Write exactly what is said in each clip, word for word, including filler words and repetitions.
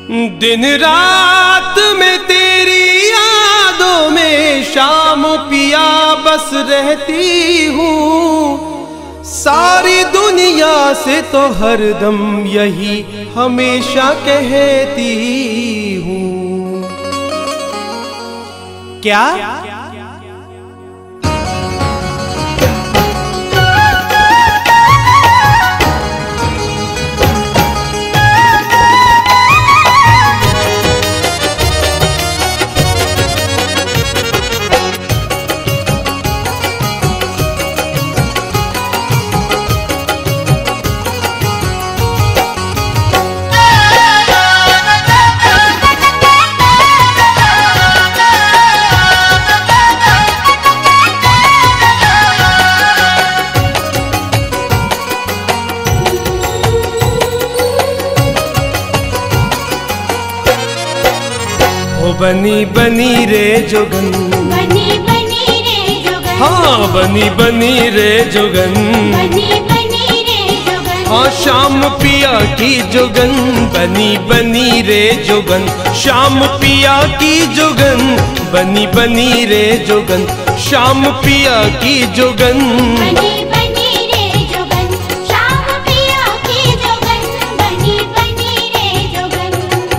दिन रात में तेरी यादों में शाम पिया बस रहती हूँ। सारी दुनिया से तो हरदम यही हमेशा कहती हूँ। क्या बनी बनी रे जोगन, बनी बनी रे जोगन, हाँ बनी बनी रे जोगन, बनी बनी रे जोगन, हाँ शाम पिया की जोगन, बनी बनी रे जोगन, शाम पिया की जोगन, बनी बनी रे जोगन, शाम पिया की जोगन, बनी बनी रे जोगन, शाम पिया की जोगन, बनी बनी रे जोगन।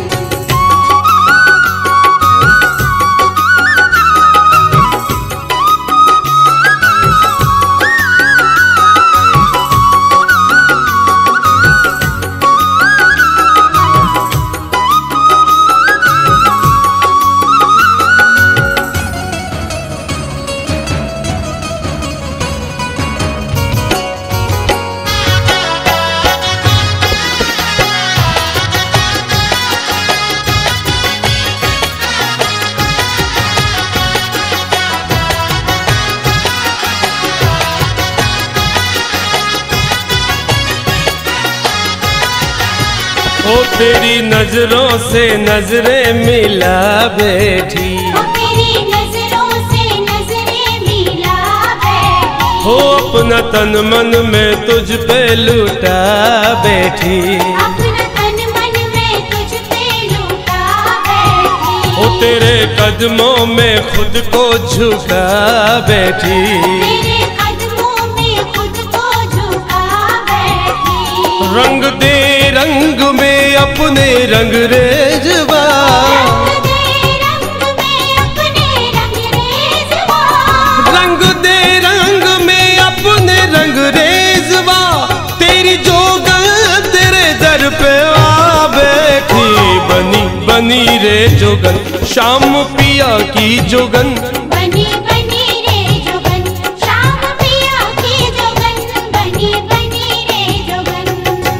ओ तेरी नजरों से नजरें मिला बैठी, ओ तेरी नजरों से नजरें मिला बैठी, हो अपना तन मन में तुझ पे लुटा बैठी, अपना तन मन में तुझ पे लुटा बैठी, हो तेरे कदमों में खुद को झुका बैठी, तेरे कदमों में खुद को झुका बैठी, रंग दे रंग में अपने रंग रेजवा, रंग दे रंग में अपने रंग रेजवा, रंग दे रंग में अपने रंग रेजवा, तेरी जोगन तेरे दर पे आ बैठी, बनी बनी रे जोगन, शाम पिया की जोगन, बनी बनी रे जोगन, शाम पिया की जोगन, बनी बनी रे जोगन।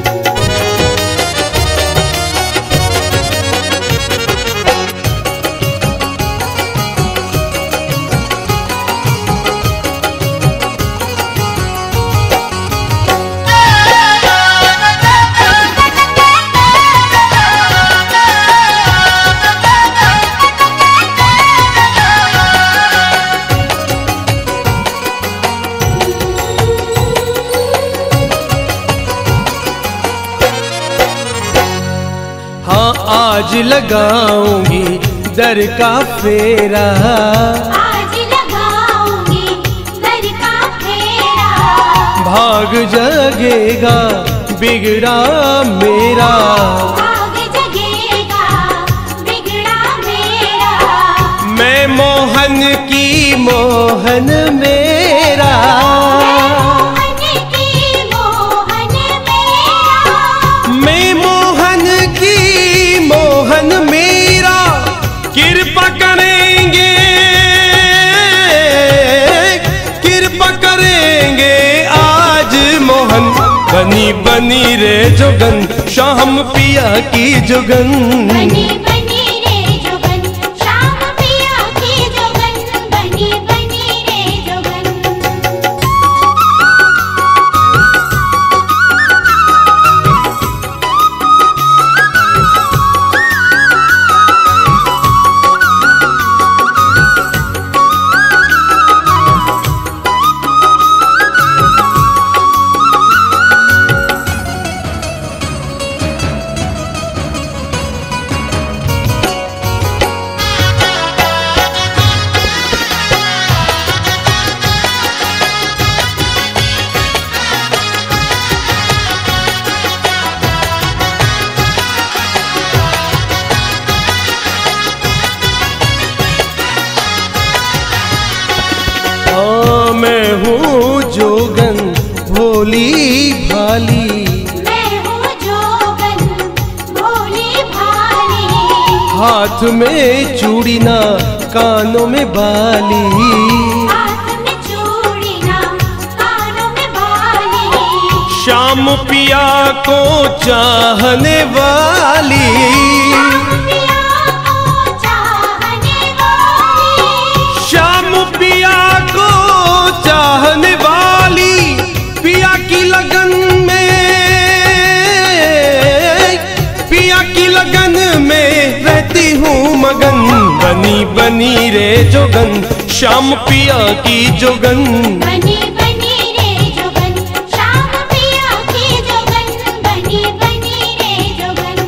हाँ आज लगाऊंगी दर का फेरा, आज लगाऊंगी दर का फेरा, भाग जगेगा बिगड़ा मेरा, भाग जगेगा बिगड़ा मेरा, मैं मोहन की मोहन मेरा, मोहन की मोहन मेरा, मैं मोहन की मोहन मेरा, कृपा करेंगे कृपा करेंगे आज मोहन, बनी बनी रे जोगन, शाम पिया की जोगन, बनी बनी रे जोगन, शाम पिया की जोगन, बनी बनी रे जोगन। भोली भाली। मैं हूँ जोगन भोली भाली। हाथ में चूड़ी ना कानों में बाली। हाथ में चूड़ी ना कानों में बाली। श्याम पिया को चाहने वाली। श्याम पिया को चाहने वाली। पिया की लगन में, पिया की लगन में रहती हूँ मगन। बनी बनी रे जोगन श्याम पिया की जोगन। बनी बनी रे जोगन श्याम पिया की जोगन। बनी बनी रे जोगन।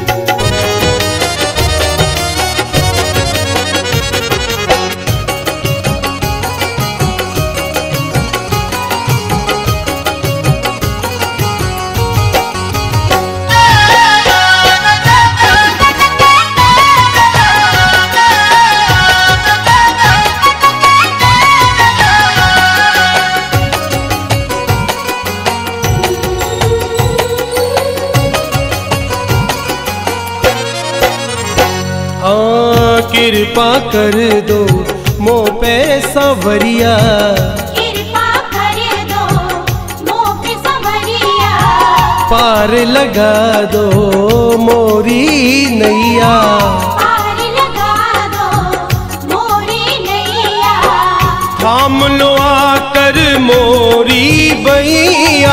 कृपा कर दो मो पे सवरिया। कृपा कर दो मो पे सवरिया। पार लगा दो मोरी नैया। पार लगा दो मोरी नैया। थाम लो आकर मोरी बैया।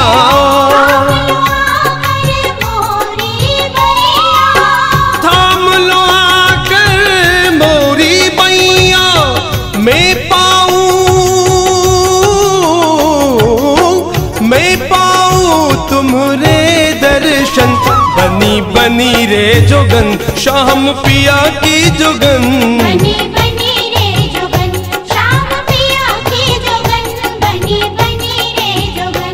मैं पाऊं, मैं पाऊं तुम्हारे दर्शन। बनी बनी रे जोगन श्याम पिया की जोगन। बनी बनी रे जोगन श्याम पिया की जोगन। बनी बनी रे जोगन।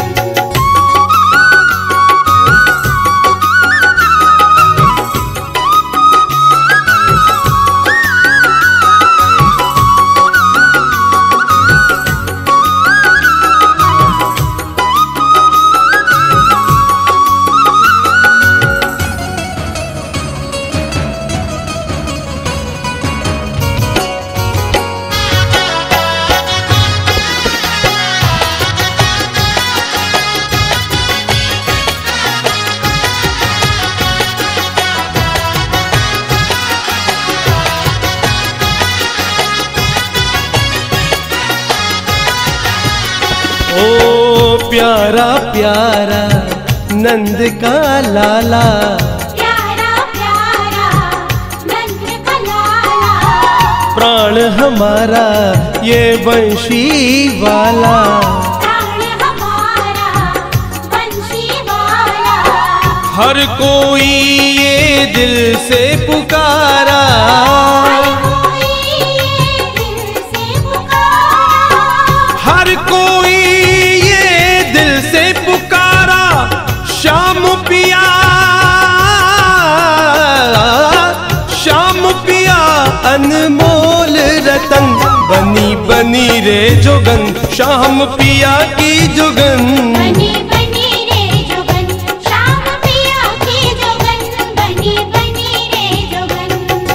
ओ प्यारा प्यारा नंद का लाला। प्यारा प्यारा नंद का लाला। प्राण हमारा ये बंशी वाला। प्राण हमारा बंशी वाला। हर कोई ये दिल से पुकारा। हर कोई ये दिल से पुकारा। हर कोई ये दिल से पुकारा। श्याम पिया, श्याम पिया अनमोल रतन। बनी बनी रे जोगन श्याम पिया की जोगन। बनी बनी रे जोगन श्याम पिया की जोगन। बनी बनी रे जोगन।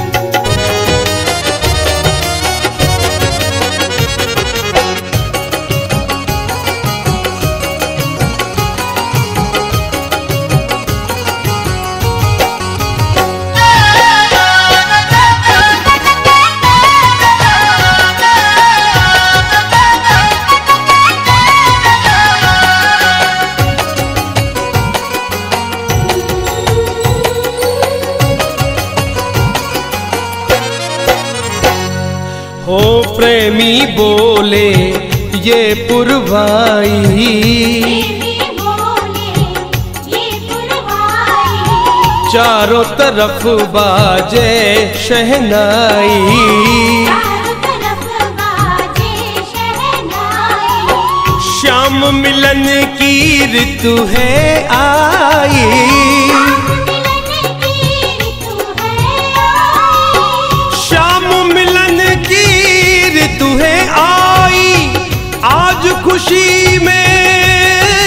हो प्रेमी बोले ये पुरवाई। प्रेमी बोले ये पुरवाई। चारों तरफ बाजे शहनाई। चारों तरफ बाजे शहनाई। श्याम मिलन की ऋतु है आई। मिलन की ऋतु है आई। श्याम मिलन की ऋतु है आई। आज खुशी में,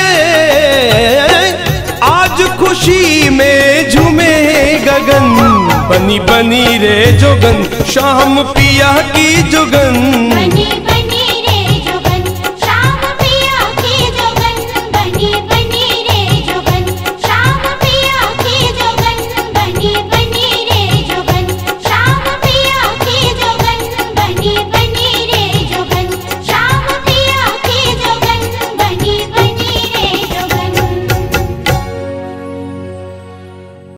में झूमे गगन, बनी बनी रे जोगन, शाम पिया की जोगन। बनी बनी